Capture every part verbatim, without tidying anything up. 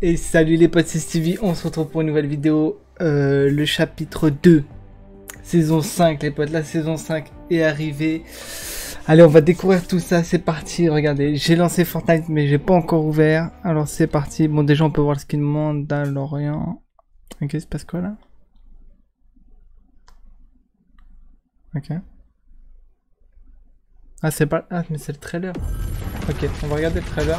Et salut les potes, c'est Stevie, on se retrouve pour une nouvelle vidéo, euh, le chapitre deux, saison cinq les potes, la saison cinq est arrivée. Allez, on va découvrir tout ça, c'est parti, regardez, j'ai lancé Fortnite mais j'ai pas encore ouvert, alors c'est parti. Bon, déjà on peut voir le skin Mandalorian. Ok, il se passe quoi là? Ok. Ah, c'est pas... Ah, mais c'est le trailer. Ok, on va regarder le trailer.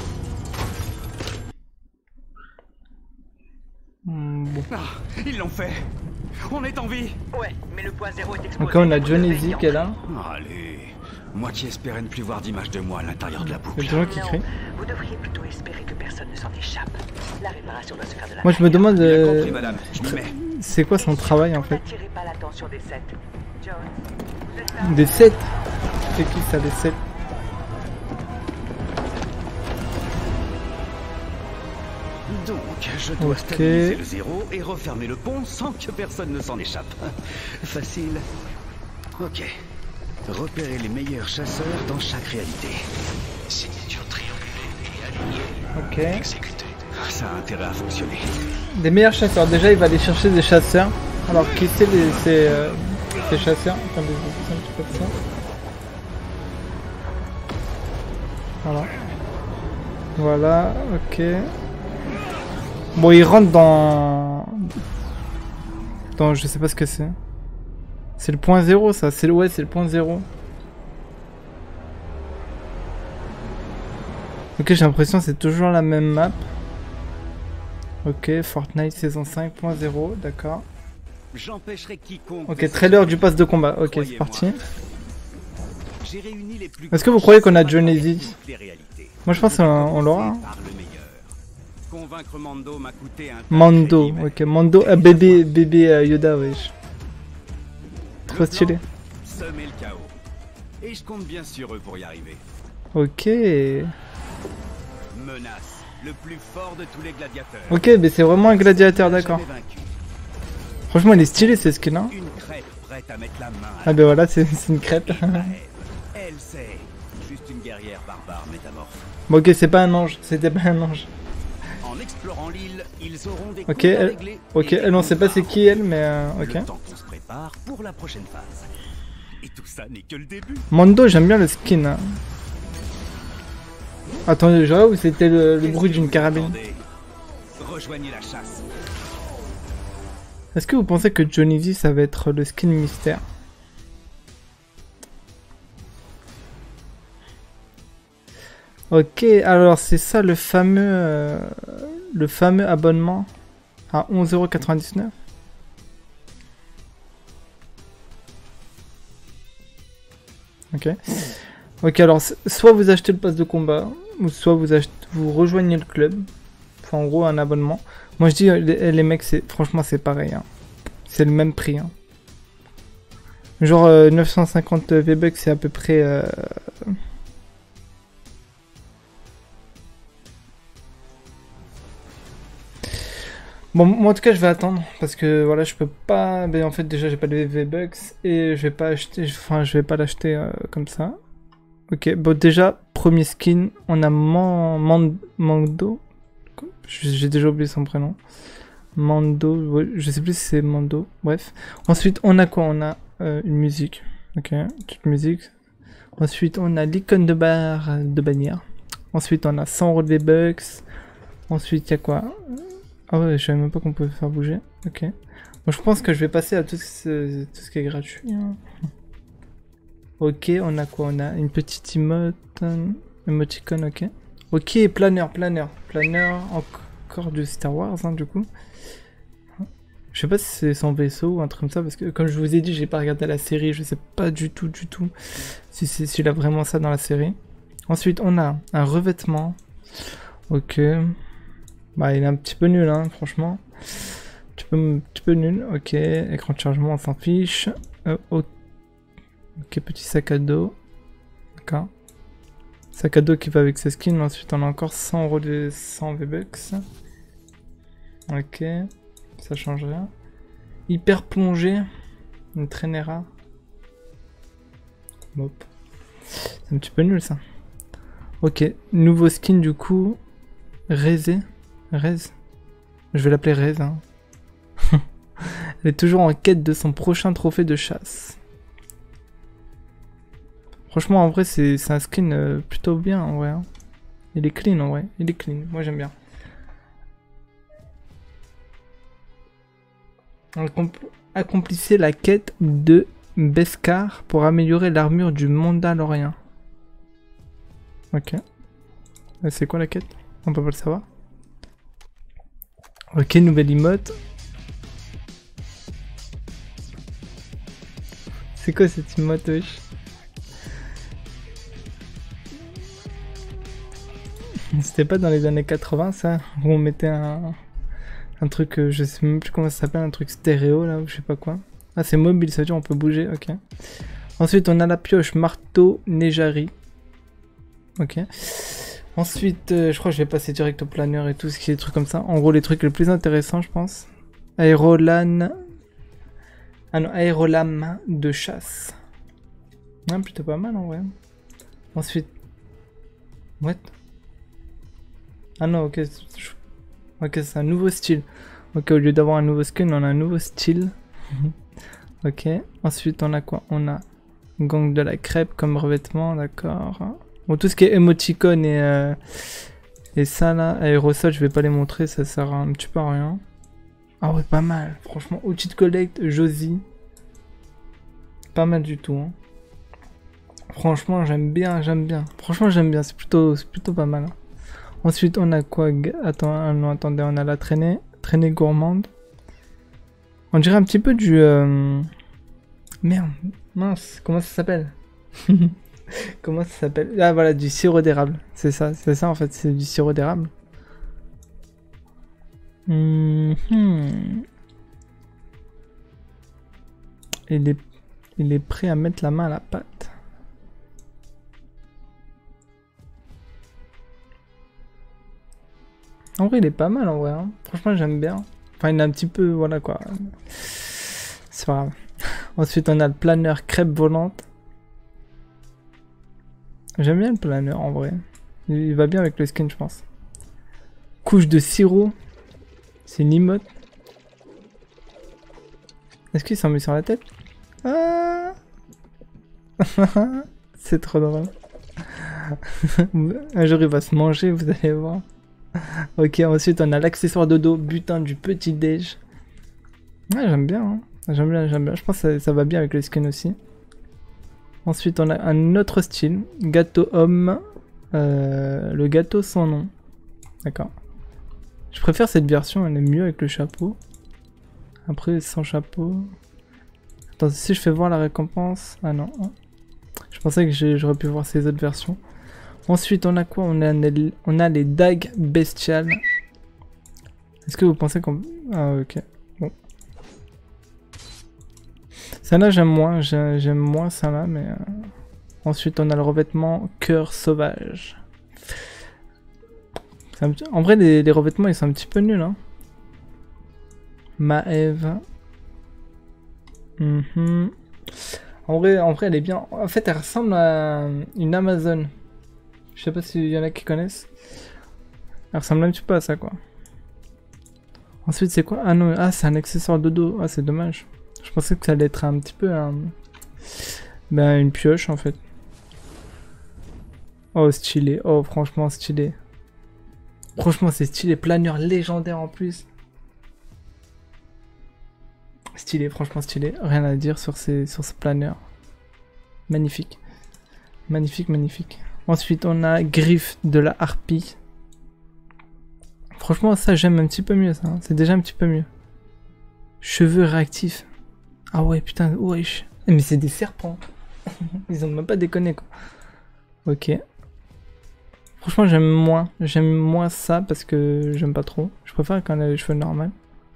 Hmm, bon. Ah, ils l'ont fait. On est en vie. Ouais, mais le point zéro est explosé. Donc là, on a Johnny Z qui est là. Allez, moi qui espérais ne plus voir d'image de moi à l'intérieur de la boucle. Il y a des gens qui crient. Vous devriez plutôt espérer que personne ne s'en échappe. La réparation doit se faire de la Moi, je me demande... Bien Euh... compris, madame. Je m'y mets. C'est quoi son travail en fait? N'attirez pas l'attention des sept. John, vous êtes là? Des sept. C'est qui ça, des sept? Donc, je dois Ok. stabiliser le zéro et refermer le pont sans que personne ne s'en échappe. Facile. Ok. Repérer les meilleurs chasseurs dans chaque réalité. Signature triangulée et alignée. Ok. Exécuté. Ça a intérêt à fonctionner. Des meilleurs chasseurs. Déjà, il va aller chercher des chasseurs. Alors, qui c'est les ces, euh, ces chasseurs? Attendez, je vais faire un petit peu de ça. Voilà. Voilà, ok. Bon, il rentre dans... dans... je sais pas ce que c'est. C'est le point zéro, ça. C'est ouais, c'est le point zéro. Ok, j'ai l'impression que c'est toujours la même map. Ok, Fortnite saison cinq point zéro, d'accord. J'empêcherai quiconque. Ok, trailer du pass de combat. Ok, c'est parti. J'ai réuni les plus Est-ce que vous croyez qu'on a Johnny Z? les réalités. Moi, je pense qu'on on l'aura. Par le meilleur. Convaincre Mando m'a coûté un tas Mando, crédible. ok, Mando, ah, bébé, bébé euh, Yoda, wesh. Trop stylé. Semer le chaos. Et je compte bien sur eux pour y arriver. Ok. Menace, le plus fort de tous les gladiateurs. Ok, mais c'est vraiment un gladiateur, d'accord. Jamais vaincu. Franchement, il est stylé ce skin, hein. Une crêpe prête à mettre la main à Ah ben voilà, c'est c'est une crêpe. la haine. Elle, c'est juste une guerrière barbare métamorphe. Bon, ok, c'est pas un ange, c'était pas un ange. En explorant l'île, ils auront des Ok, comptes à elle, régler ok, et elle, on sait pas c'est des qui elle, mais euh, ok. Le temps qu'on se prépare pour la prochaine phase. Et tout ça n'est que le début. Mando, j'aime bien le skin. Hein. Attendez, je vois où c'était le, le Qu'est-ce bruit que d'une vous carabine. attendez? Rejoignez la chasse. Est-ce que vous pensez que Johnny Z ça va être le skin mystère? Ok, alors c'est ça le fameux euh, le fameux abonnement à onze euros quatre-vingt-dix-neuf. Ok. Ok, alors soit vous achetez le pass de combat, ou soit vous achetez, vous rejoignez le club. Enfin, en gros, un abonnement. Moi, je dis, les, les mecs, c'est franchement, c'est pareil. Hein. C'est le même prix. Hein. Genre, euh, neuf cent cinquante V-Bucks, c'est à peu près... Euh... Bon, moi, en tout cas, je vais attendre. Parce que, voilà, je peux pas... Ben, en fait, déjà, j'ai pas de V-Bucks. Et je vais pas acheter... Enfin, je vais pas l'acheter euh, comme ça. Ok, bon, déjà, premier skin, on a Man... Man... Mando. J'ai déjà oublié son prénom. Mando, ouais, je sais plus si c'est Mando, bref. Ensuite, on a quoi? On a euh, une musique. Ok, toute musique. Ensuite, on a l'icône de barre de bannière. Ensuite, on a cent euros de V-Bucks. Ensuite, il y a quoi? Ah ouais, je savais même pas qu'on pouvait faire bouger. Ok. Bon, je pense que je vais passer à tout ce, tout ce qui est gratuit. Hein. Ok, on a quoi? On a une petite emote. Emoticon, ok. Ok, planeur, planeur. Planeur, encore du Star Wars, hein, du coup. Je sais pas si c'est son vaisseau ou un truc comme ça, parce que comme je vous ai dit, j'ai pas regardé la série, je sais pas du tout, du tout si c'est s'il a vraiment ça dans la série. Ensuite, on a un revêtement. Ok. Bah, il est un petit peu nul, hein, franchement. Un petit peu, un petit peu nul. Ok, écran de chargement, on s'en fiche. Euh, ok, petit sac à dos. D'accord. Sac à dos qui va avec ses skins. Ensuite, on a encore cent euros de cent V-Bucks. Ok. Ça change rien. Hyper plongée. Une traînée rare. Hop. C'est un petit peu nul ça. Ok. Nouveau skin du coup. Rézé. Rez. Je vais l'appeler Rez. Hein. Elle est toujours en quête de son prochain trophée de chasse. Franchement, en vrai, c'est un skin euh, plutôt bien, en vrai. Hein. Il est clean, en vrai. Il est clean. Moi, j'aime bien. Accomplissez la quête de Beskar pour améliorer l'armure du Mandalorien. Ok. C'est quoi la quête? On peut pas le savoir. Ok, nouvelle emote. C'est quoi cette emote, wesh? C'était pas dans les années quatre-vingts, ça? Où on mettait un... Un truc, euh, je sais même plus comment ça s'appelle, un truc stéréo, là, ou je sais pas quoi. Ah, c'est mobile, ça veut dire on peut bouger, ok. Ensuite, on a la pioche marteau Nejari. Ok. Ensuite, euh, je crois que je vais passer direct au planeur et tout ce qui est des trucs comme ça. En gros, les trucs les plus intéressants, je pense. Aérolan... Ah non, aérolame de chasse. Ah, plutôt pas mal en vrai. Ensuite... What? Ah non, ok. Ok, c'est un nouveau style. Ok, au lieu d'avoir un nouveau skin, on a un nouveau style. Ok. Ensuite, on a quoi? On a gang de la crêpe comme revêtement, d'accord. Bon, tout ce qui est emoticon et... Euh, et ça là, aérosol, je vais pas les montrer, ça sert un petit peu à rien. Ah ouais, pas mal. Franchement, outil de collecte, Josie. Pas mal du tout. Hein. Franchement, j'aime bien, j'aime bien. Franchement, j'aime bien. C'est plutôt, c'est plutôt pas mal. Hein. Ensuite, on a quoi? Attends, non, attendez, on a la traînée. Traînée gourmande. On dirait un petit peu du... Euh... Merde, mince, comment ça s'appelle? Comment ça s'appelle? Ah voilà, du sirop d'érable. C'est ça, c'est ça en fait, c'est du sirop d'érable. Mm-hmm. Il est... Il est prêt à mettre la main à la pâte. En vrai, il est pas mal en vrai. Hein. Franchement, j'aime bien. Enfin, il est un petit peu... Voilà quoi. C'est pas grave. Ensuite, on a le planeur crêpe volante. J'aime bien le planeur en vrai. Il va bien avec le skin, je pense. Couche de sirop. C'est une emote. Est-ce qu'il s'en met sur la tête? Ah. C'est trop drôle. Un jour il va se manger, vous allez voir. Ok, ensuite on a l'accessoire de dos, butin du petit déj. Ouais, j'aime bien, hein. J'aime bien, j'aime bien. Je pense que ça, ça va bien avec le skin aussi. Ensuite on a un autre style, gâteau homme. Euh, le gâteau sans nom. D'accord. Je préfère cette version, elle est mieux avec le chapeau. Après sans chapeau. Attends, si je fais voir la récompense... Ah non. Je pensais que j'aurais pu voir ces autres versions. Ensuite, on a quoi? On a, on a les dagues bestiales. Est-ce que vous pensez qu'on... Ah ok. Bon. Celle-là, j'aime moins. J'aime moins celle-là, mais... Euh... Ensuite, on a le revêtement cœur sauvage. Petit... En vrai, les, les revêtements, ils sont un petit peu nuls. Hein. Maëve. Mm-hmm. En vrai, en vrai, elle est bien. En fait, elle ressemble à une Amazon. Je sais pas s'il y en a qui connaissent. Elle ressemble un petit peu à ça, quoi. Ensuite, c'est quoi? Ah non, ah, c'est un accessoire de dos. Ah, c'est dommage. Je pensais que ça allait être un petit peu un... Ben, une pioche, en fait. Oh, stylé. Oh, franchement, stylé. Franchement, c'est stylé. Planeur légendaire, en plus. Stylé, franchement stylé. Rien à dire sur ces, sur ce planeur. Magnifique. Magnifique, magnifique. Ensuite, on a griffe de la harpie. Franchement, ça, j'aime un petit peu mieux, ça. Hein. C'est déjà un petit peu mieux. Cheveux réactifs. Ah ouais, putain, wesh. Mais c'est des serpents. Ils ont même pas déconné, quoi. Ok. Franchement, j'aime moins. J'aime moins ça parce que j'aime pas trop. Je préfère quand elle a les cheveux normaux.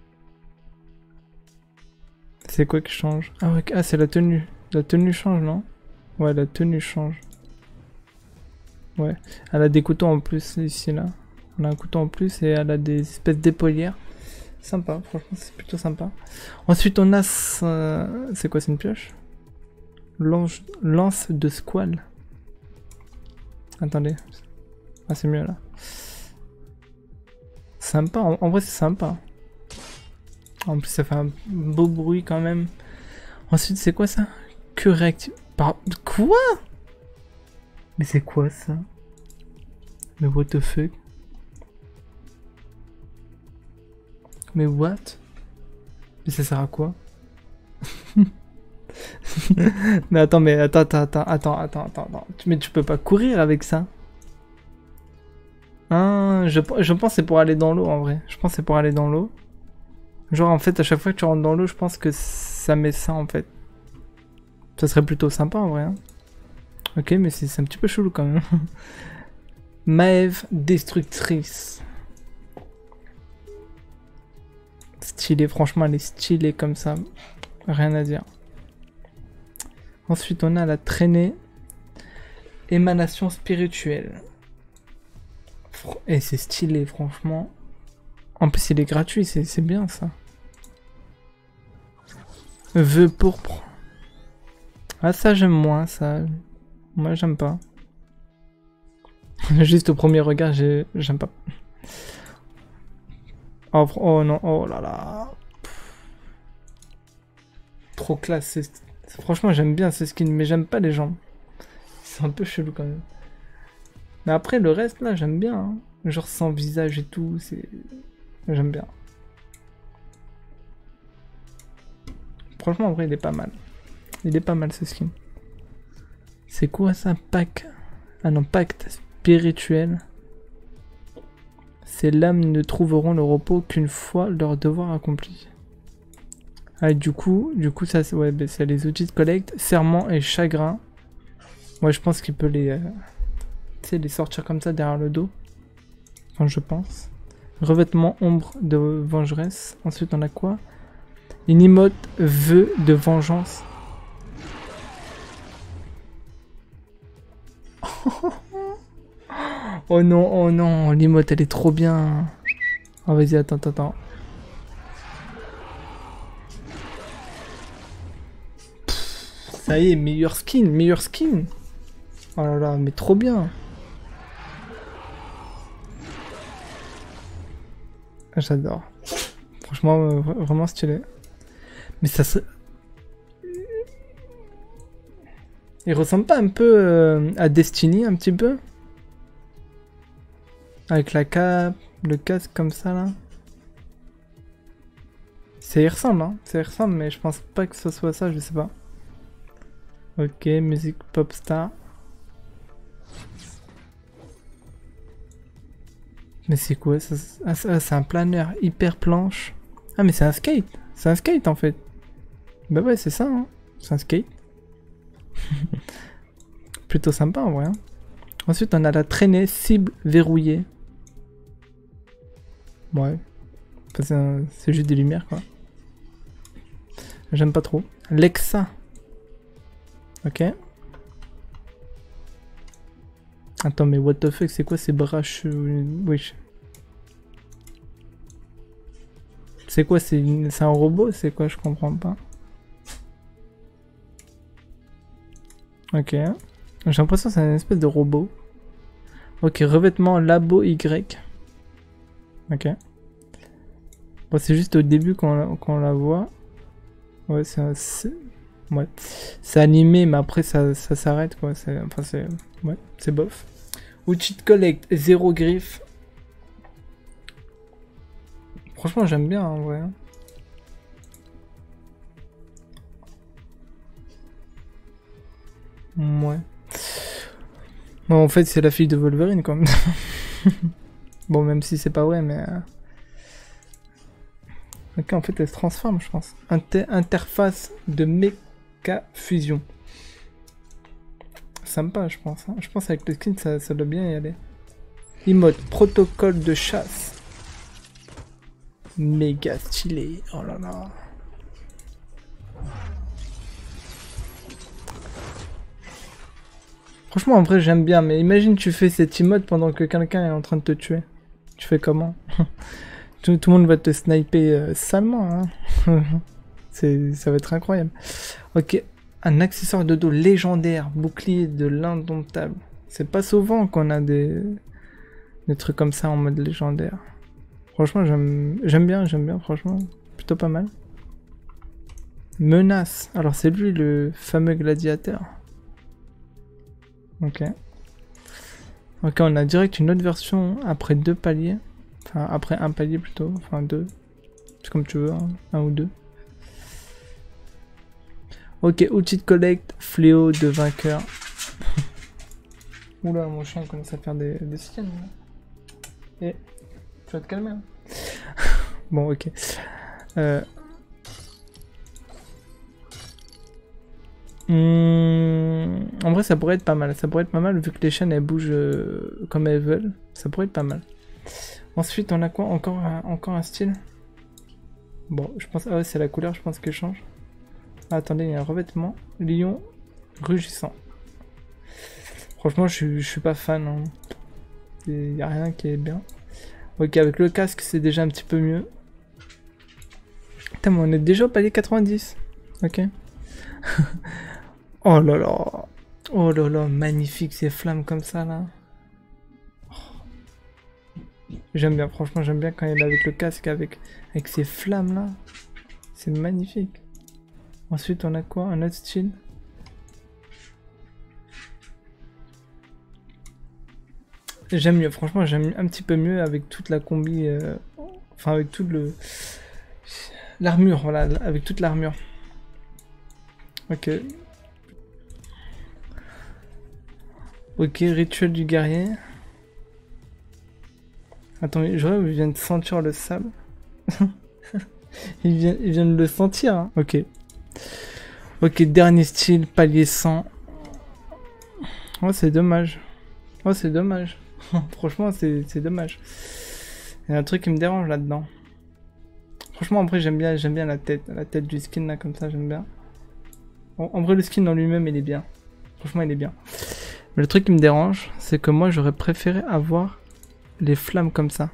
C'est quoi qui change? Ah ouais, ah, c'est la tenue. La tenue change, non? Ouais, la tenue change. Ouais. Elle a des couteaux en plus ici, là. On a un couteau en plus et elle a des espèces d'épaulières. Sympa, franchement, c'est plutôt sympa. Ensuite, on a... Ce... C'est quoi, c'est une pioche? Lance, lance de squale. Attendez. Ah, c'est mieux, là. Sympa, en, en vrai c'est sympa. En plus ça fait un beau bruit quand même. Ensuite c'est quoi ça? Que réactive... Par... Quoi? Mais c'est quoi ça? Mais what the fuck? Mais what? Mais ça sert à quoi? Mais attends, mais attends, attends, attends, attends, attends, attends. Mais tu peux pas courir avec ça? Ah, je, je pense que c'est pour aller dans l'eau en vrai. Je pense que c'est pour aller dans l'eau. Genre en fait à chaque fois que tu rentres dans l'eau, je pense que ça met ça en fait. Ça serait plutôt sympa en vrai. Hein. Ok, mais c'est un petit peu chelou quand même. Maeve destructrice. Stylé, franchement elle est stylée comme ça. Rien à dire. Ensuite on a la traînée. Émanation spirituelle. Et c'est stylé franchement. En plus il est gratuit, c'est bien ça. Vœu pourpre. Ah ça j'aime moins ça. Moi j'aime pas. Juste au premier regard j'aime pas. Oh, oh non, oh là là. Trop classe. Franchement j'aime bien ce skin mais j'aime pas les jambes. C'est un peu chelou quand même. Mais après le reste là j'aime bien. Hein. Genre sans visage et tout, c'est... J'aime bien. Franchement en vrai il est pas mal. Il est pas mal ce skin. C'est quoi ça? Pack? Ah non, pacte spirituel. Ces lames ne trouveront le repos qu'une fois leur devoir accompli. Ah du coup, du coup ça c'est ouais, bah, c'est les outils de collecte, serment et chagrin. Ouais je pense qu'il peut les, euh, tu sais, les sortir comme ça derrière le dos. Enfin je pense. Revêtement ombre de vengeresse. Ensuite on a quoi? Une emote vœu de vengeance. Oh non, oh non, l'emote elle est trop bien. Oh vas-y, attends, attends, attends. Pff, ça y est, meilleur skin, meilleur skin. Oh là là, mais trop bien. J'adore. Franchement, euh, vraiment stylé. Mais ça se... Il ressemble pas un peu euh, à Destiny, un petit peu? Avec la cape, le casque comme ça, là. Ça y ressemble, hein. Ça y ressemble, mais je pense pas que ce soit ça, je sais pas. Ok, musique popstar. Mais c'est quoi ça? Ah, c'est un planeur hyper planche. Ah, mais c'est un skate. C'est un skate, en fait. Bah ouais, c'est ça, hein. C'est un skate. Plutôt sympa, en vrai. Hein. Ensuite, on a la traînée cible verrouillée. Ouais. Enfin, c'est juste des lumières, quoi. J'aime pas trop. Lexa. Ok. Attends, mais what the fuck, c'est quoi ces bras chelous? Oui. C'est quoi? C'est une... un robot? C'est quoi? Je comprends pas. Ok. J'ai l'impression que c'est une espèce de robot. Ok, revêtement labo Y. Ok. Bon, c'est juste au début qu'on qu'on la voit. Ouais, c'est... Ouais. C'est animé, mais après ça, ça s'arrête, quoi. Enfin, c'est... Ouais, c'est bof. Outil de collecte, zéro griffe. Franchement, j'aime bien, en vrai. Ouais. Bon, en fait, c'est la fille de Wolverine, quand même. Bon, même si c'est pas vrai, mais... Ok, en fait, elle se transforme, je pense. Inter interface de méca fusion. Sympa, je pense. Hein. Je pense avec le skin, ça, ça doit bien y aller. Emote, protocole de chasse. Méga stylé. Oh là là. Franchement, en vrai, j'aime bien. Mais imagine, tu fais cette emote pendant que quelqu'un est en train de te tuer. Tu fais comment? tout, tout le monde va te sniper euh, salement. Hein. Ça va être incroyable. Ok. Un accessoire de dos légendaire, bouclier de l'indomptable. C'est pas souvent qu'on a des... des trucs comme ça en mode légendaire. Franchement, j'aime j'aime bien, j'aime bien, franchement. Plutôt pas mal. Menace. Alors, c'est lui le fameux gladiateur. Ok. Ok, on a direct une autre version après deux paliers. Enfin, après un palier plutôt. Enfin, deux. C'est comme tu veux, hein. Un ou deux. Ok, outil de collecte, fléau de vainqueur. Oula, mon chien commence à faire des, des siennes. Et tu vas te calmer. Hein. Bon, ok. Euh... Mmh... En vrai, ça pourrait être pas mal. Ça pourrait être pas mal vu que les chaînes elles bougent euh, comme elles veulent. Ça pourrait être pas mal. Ensuite, on a quoi? Encore un, encore un style. Bon, je pense. Ah ouais, c'est la couleur, je pense qu'elle change. Ah, attendez, il y a un revêtement. Lion rugissant. Franchement, je suis, je suis pas fan. Hein. Il n'y a rien qui est bien. Ok, avec le casque, c'est déjà un petit peu mieux. Putain, mais on est déjà au palier quatre-vingt-dix. Ok. Oh là là. Oh là là, magnifique ces flammes comme ça là. Oh. J'aime bien, franchement, j'aime bien quand il est avec le casque, avec, avec ces flammes là. C'est magnifique. Ensuite, on a quoi? Un autre style. J'aime mieux, franchement, j'aime un petit peu mieux avec toute la combi, euh, enfin avec tout le l'armure, voilà, avec toute l'armure. Ok. Ok, rituel du guerrier. Attends, je vois, il vient de sentir le sable. il, vient, il vient de le sentir, hein. Ok. Ok, dernier style, palier cent. Oh, c'est dommage. Oh, c'est dommage. Franchement, c'est dommage. Il y a un truc qui me dérange là-dedans. Franchement, après, j'aime bien, j'aime bien la tête, la tête du skin là, comme ça, j'aime bien. En, en vrai, le skin en lui-même, il est bien. Franchement, il est bien. Mais le truc qui me dérange, c'est que moi, j'aurais préféré avoir les flammes comme ça.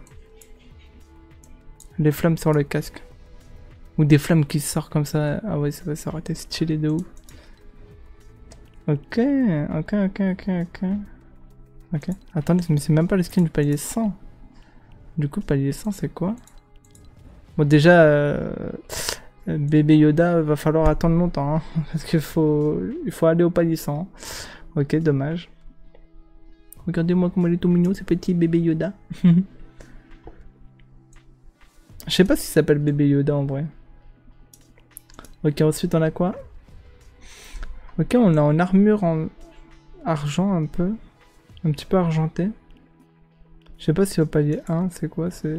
Les flammes sur le casque. Ou des flammes qui sortent comme ça. Ah ouais, ça, ça aurait été stylé de ouf. Ok, ok, ok, ok, ok. Ok. Attendez, mais c'est même pas le skin du palier cent. Du coup, palier cent, c'est quoi? Bon, déjà, euh, bébé Yoda, va falloir attendre longtemps. Hein, parce qu'il faut, il faut aller au palier cent. Ok, dommage. Regardez-moi comment il est tout mignon, ce petit bébé Yoda. Je sais pas s'il s'appelle bébé Yoda en vrai. Ok, ensuite on a quoi? Ok, on a en armure en argent un peu. Un petit peu argenté. Je sais pas si au palier un, c'est quoi? C'est...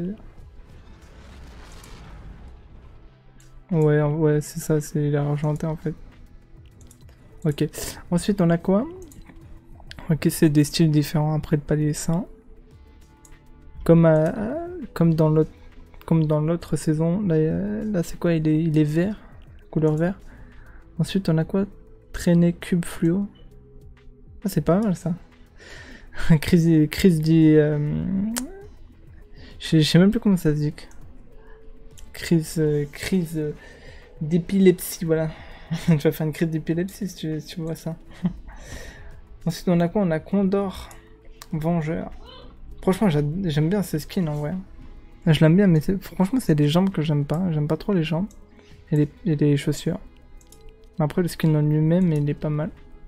Ouais, ouais, c'est ça, c'est l'argenté en fait. Ok. Ensuite, on a quoi? Ok, c'est des styles différents après le palier cent. Comme, euh, comme dans l'autre comme dans l'autre saison. Là, là c'est quoi? Il est, il est vert. Couleur vert. Ensuite, on a quoi? Traîner cube fluo. Ah, c'est pas mal ça. crise, crise du... Euh... Je sais même plus comment ça se dit. Crise, euh, crise euh, d'épilepsie, voilà. Tu vas faire une crise d'épilepsie si tu, si tu vois ça. Ensuite, on a quoi? On a Condor Vengeur. Franchement, j'aime bien ces skins en vrai. Je l'aime bien, mais franchement, c'est les jambes que j'aime pas. J'aime pas trop les jambes et les, et les chaussures. Après, le skin en lui-même, il est pas mal.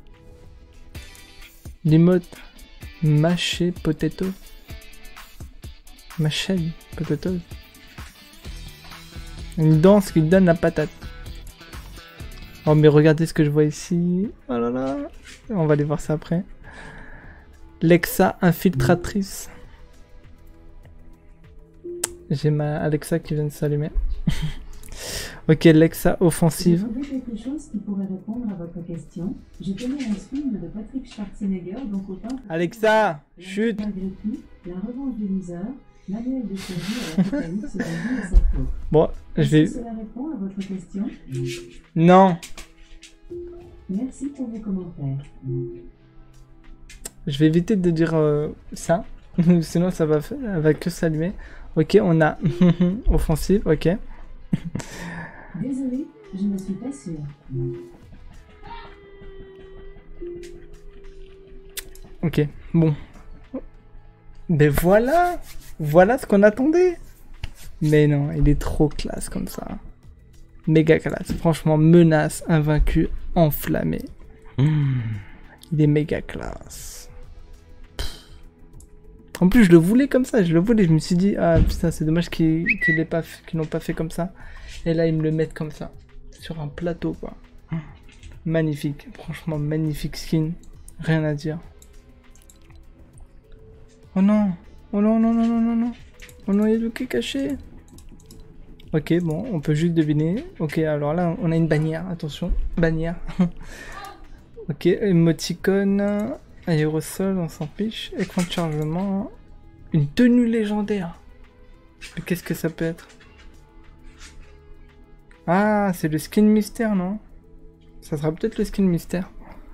L'emote mâché potato. Mâché potato. Une danse qui donne la patate. Oh mais regardez ce que je vois ici. Oh là là. On va aller voir ça après. Lexa infiltratrice. J'ai ma Alexa qui vient de s'allumer. Ok, Lexa offensive. Vous trouvez quelque chose qui pourrait répondre à votre question? Je connais un film de Patrick Schwarzenegger, donc autant... Alexa, chut. Malgré tout, la revanche du loser, manuel de survie à l'apocalypse de la vie et sa faute. Bon, je vais... Cela répond à votre question? Non. Merci pour vos commentaires. Je vais éviter de dire euh, ça. Sinon, ça va, elle va que s'allumer. Ok, on a offensive, ok. Désolé, je ne suis pas sûre. Ok, bon. Ben voilà. Voilà ce qu'on attendait. Mais non, il est trop classe comme ça. Méga classe. Franchement, menace, invaincu, enflammé. Mmh. Il est méga classe. En plus, je le voulais comme ça. Je le voulais. Je me suis dit, ah putain, c'est dommage qu'ils qu'ils pas qu'ils l'ont pas fait comme ça. Et là, ils me le mettent comme ça. Sur un plateau, quoi. Mmh. Magnifique. Franchement, magnifique skin. Rien à dire. Oh non. Oh non, non, non, non, non, non. Oh non, il y a Luke caché. Ok, bon, on peut juste deviner. Ok, alors là, on a une bannière. Attention, bannière. Ok, émoticône, aérosol, on s'en fiche. Écran de chargement. Une tenue légendaire. Mais qu'est-ce que ça peut être? Ah, c'est le skin mystère, non? Ça sera peut-être le skin mystère.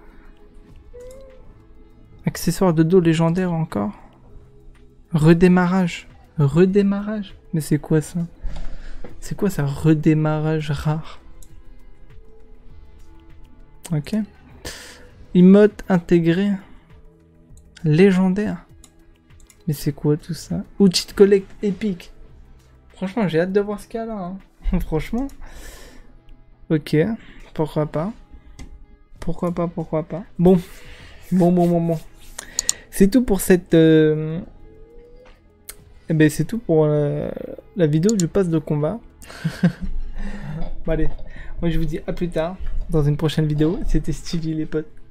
Accessoire de dos légendaire encore. Redémarrage. Redémarrage. Mais c'est quoi ça? C'est quoi ça? Redémarrage rare. Ok. Emote intégré. Légendaire. Mais c'est quoi tout ça? Outil de collecte épique. Franchement, j'ai hâte de voir ce qu'il y a là. Hein. Franchement. Ok. Pourquoi pas. Pourquoi pas, pourquoi pas. Bon. Bon, bon, bon, bon. C'est tout pour cette... Euh... Eh ben c'est tout pour euh, la vidéo du pass de combat. Bon allez, moi je vous dis à plus tard dans une prochaine vidéo. C'était Stevie les potes.